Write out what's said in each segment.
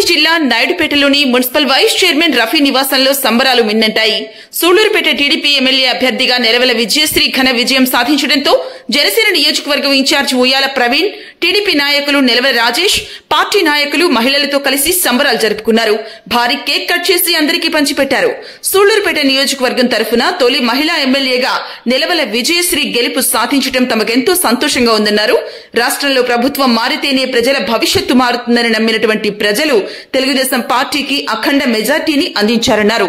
జిల్లా నాయుడుపేటలోని municipal vice chairman Rafi నివాసంలో సంబరాలు మిన్నంటాయి. సూళ్లూరుపేట టీడీపీ ఎమ్మెల్యే అభ్యర్థిగా నెలవల విజయశ్రీ ఘన విజయం సాధించడంతో జనసేన నియోజకవర్గం ఇన్ఛార్జ్ ఉయ్యాల ప్రవీణ్, టీడీపీ నాయకులు నెలవల రాజేష్, పార్టీ నాయకులు మహిళలతో కలిసి సంబరాలు జరుపుకున్నారు. భారీ కేక్ కట్ చేసి అందరికీ పంచిపెట్టారు. సూళ్లూరుపేట నియోజకవర్గం తరఫున తొలి మహిళా ఎమ్మెల్యేగా నెలవల విజయశ్రీ గెలుపు సాధించడం తమకెంతో సంతోషంగా ఉందన్నారు. రాష్ట్రంలో ప్రభుత్వం మారితేనే ప్రజల భవిష్యత్తు మారుతుందని నమ్మినటువంటి ప్రజలు తెలుగుదేశం పార్టీకి అఖండ మెజార్టీని అందించారన్నారు.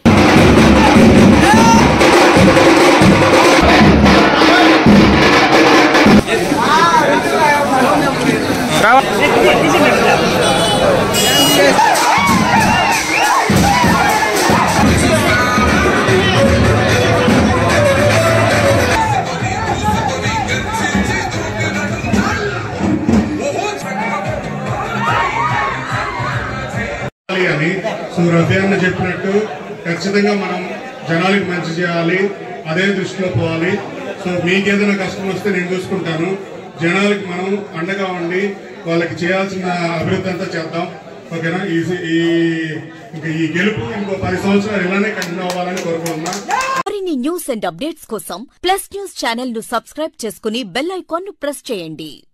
రఫీ అన్న చెప్పినట్టు ఖచ్చితంగా మనం జనాలకు మంచి చేయాలి, అదే దృష్టిలో పోవాలి. సో మీకేదైనా కష్టం వస్తే నేను చూసుకుంటాను. జనాలకి మనం అండగా ఉండి వాళ్ళకి చేయాల్సిన అభివృద్ధి అంతా చేద్దాం. ఓకేనా? ఈ గెలుపు ఇంకో 10 సంవత్సరాలు ఇలానే కంటిన్యూ అవ్వాలని కోరుకుంటున్నా. మరిన్ని న్యూస్ అండ్ అప్డేట్స్ కోసం ప్లస్ న్యూస్ ఛానల్ ను సబ్స్క్రైబ్ చేసుకుని బెల్ ఐకాన్ ను ప్రెస్ చేయండి.